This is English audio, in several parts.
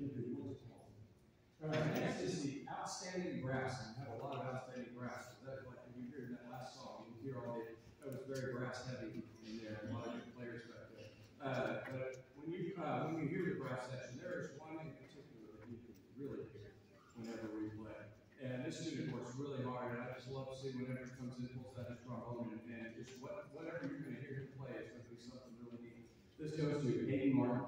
All right, next is the outstanding brass. And we have a lot of outstanding brass. So that, like you heard in that last song, you hear all the, that was very brass heavy in there, a lot of good players back there. But when you hear the brass section, there is one in particular that you can really hear whenever we play. And this student works really hard, and I just love to see whenever he comes in, pulls out his trombone, and just whatever you're going to hear him play is going to be something really neat. This goes to Hayden Martin.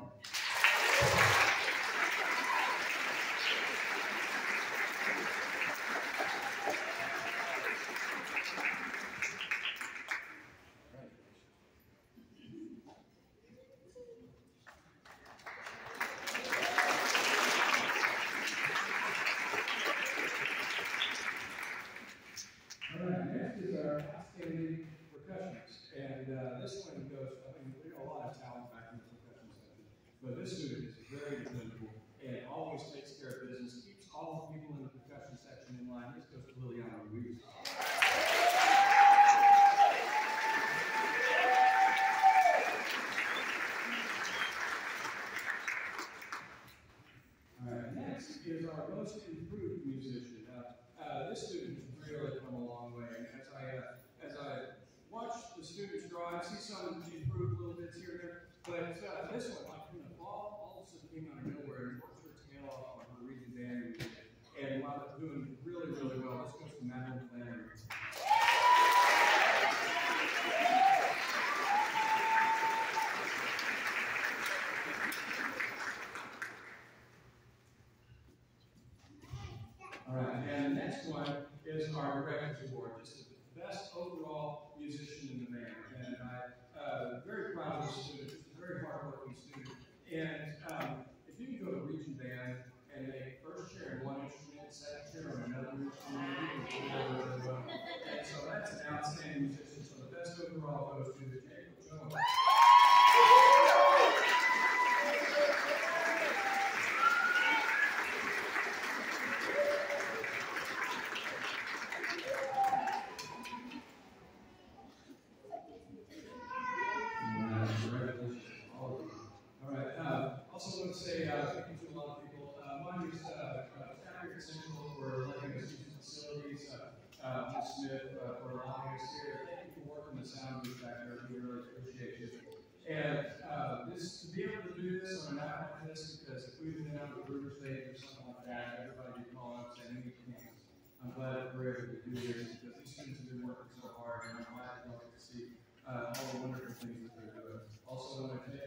But this student is very dependable and always takes care of business, keeps all the people in the percussion section in line. This goes to Liliana Ruiz. All right, next is our most improved musician. This student has really come a long way. And as I watch the students draw, I see some improved little bits here and there. But this one, like all of a sudden came out of nowhere and worked her tail off on her region band music, and wound up doing really, really well. This goes to Madeline Flannery. All right, and the next one is our Director's Award. Just the best overall musician in the band, and I'm very proud of this student. Just a very hardworking student. And if you can go to Region Band and they first chair in one instrument, second chair on another instrument, you can do really well. And so that's an outstanding musician. So the best overall goes to Jacob Jones. Smith for allowing us here. Thank you for working the sound booth back there. We really appreciate you. And to be able to do this on a night like this, because if we'd been out of the river stage or something like that, everybody would call up saying, "We can't." I'm glad that we're able to do this because these students have been working so hard, and I'm glad that y'all get to see all the wonderful things that they're doing. Also, I want to